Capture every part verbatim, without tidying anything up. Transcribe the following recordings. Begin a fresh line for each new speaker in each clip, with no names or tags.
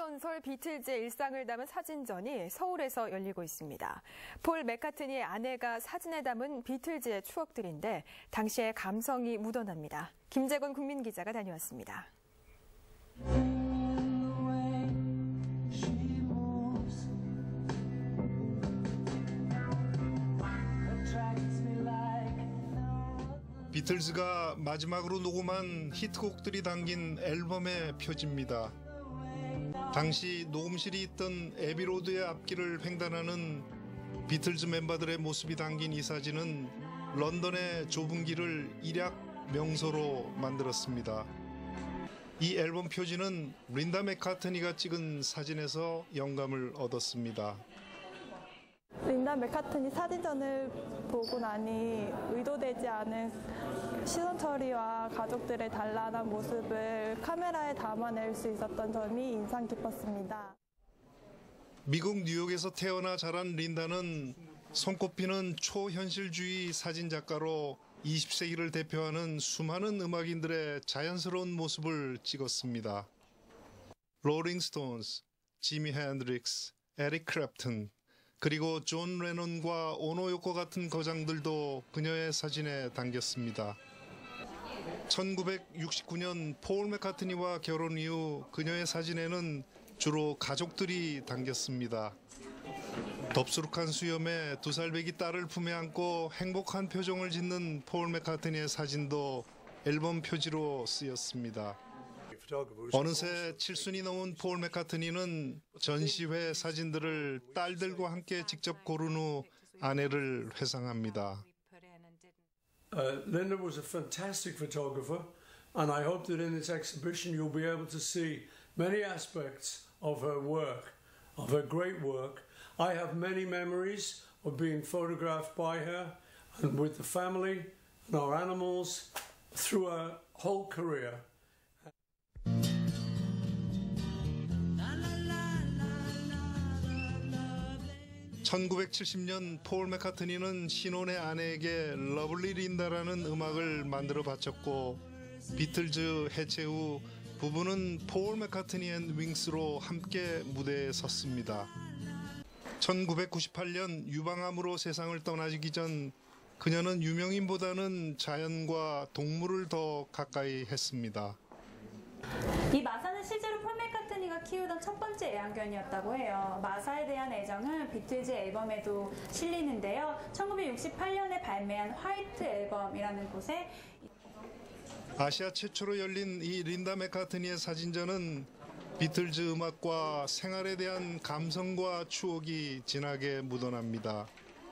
전설 비틀즈의 일상을 담은 사진전이 서울에서 열리고 있습니다. 폴 맥카트니의 아내가 사진에 담은 비틀즈의 추억들인데 당시의 감성이 묻어납니다. 김재건 국민기자가 다녀왔습니다.
비틀즈가 마지막으로 녹음한 히트곡들이 담긴 앨범의 표지입니다. 당시 녹음실이 있던 에비로드의 앞길을 횡단하는 비틀즈 멤버들의 모습이 담긴 이 사진은 런던의 좁은 길을 일약 명소로 만들었습니다. 이 앨범 표지는 린다 맥카트니가 찍은 사진에서 영감을 얻었습니다.
린다 맥카트니 사진전을 보고 나니 의도되지 않은 시선 처리와 가족들의 단란한 모습을 카메라에 담아낼 수 있었던 점이 인상 깊었습니다.
미국 뉴욕에서 태어나 자란 린다는 손꼽히는 초현실주의 사진작가로 이십 세기를 대표하는 수많은 음악인들의 자연스러운 모습을 찍었습니다. 롤링 스톤스, 지미 핸드릭스, 에릭 크랩튼, 그리고 존 레논과 오노 요코 같은 거장들도 그녀의 사진에 담겼습니다. 천구백육십구 년 폴 맥카트니와 결혼 이후 그녀의 사진에는 주로 가족들이 담겼습니다. 덥수룩한 수염에 두 살배기 딸을 품에 안고 행복한 표정을 짓는 폴 맥카트니의 사진도 앨범 표지로 쓰였습니다. 어느새 칠순이 넘은 폴 맥카트니는 전시회 사진들을 딸들과 함께 직접 고른 후 아내를 회상합니다.
Uh, Linda was a fantastic photographer, and I hope that in this exhibition you'll be able to see many aspects of her work, of her great work. I have many memories of being photographed by her and with the family and our animals through her whole career.
천구백칠십 년 폴 맥카트니는 신혼의 아내에게 러블리 린다라는 음악을 만들어 바쳤고 비틀즈 해체 후 부부는 폴 맥카트니 앤 윙스로 함께 무대에 섰습니다. 천구백구십팔 년 유방암으로 세상을 떠나기 전 그녀는 유명인보다는 자연과 동물을 더 가까이 했습니다.
이 마사는 실제로 폴 맥카트니가 키우던 첫 번째 애완견이었다고 해요. 마사에 대한 애정은 비틀즈 앨범에도 실리는데요. 천구백육십팔 년에 발매한 화이트 앨범이라는 곳에
아시아 최초로 열린 이 린다 맥카트니의 사진전은 비틀즈 음악과 생활에 대한 감성과 추억이 진하게 묻어납니다.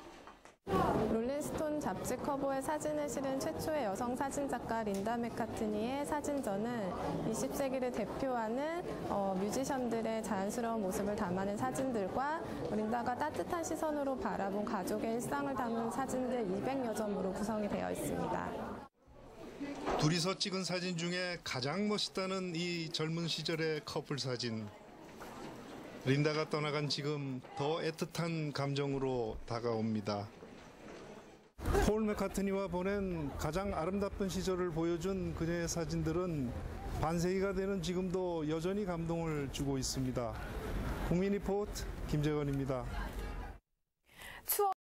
롤링스톤 잡지 커버에 사진을 실은 최초의 여성 사진작가 린다 맥카트니의 사진전은 이십 세기를 대표하는 어, 뮤지션들의 자연스러운 모습을 담아낸 사진들과 린다가 따뜻한 시선으로 바라본 가족의 일상을 담은 사진들 이백여 점으로 구성이 되어 있습니다.
둘이서 찍은 사진 중에 가장 멋있다는 이 젊은 시절의 커플 사진. 린다가 떠나간 지금 더 애틋한 감정으로 다가옵니다. 폴 맥카트니와 보낸 가장 아름답던 시절을 보여준 그녀의 사진들은 반세기가 되는 지금도 여전히 감동을 주고 있습니다. 국민리포트 김재건입니다.
추억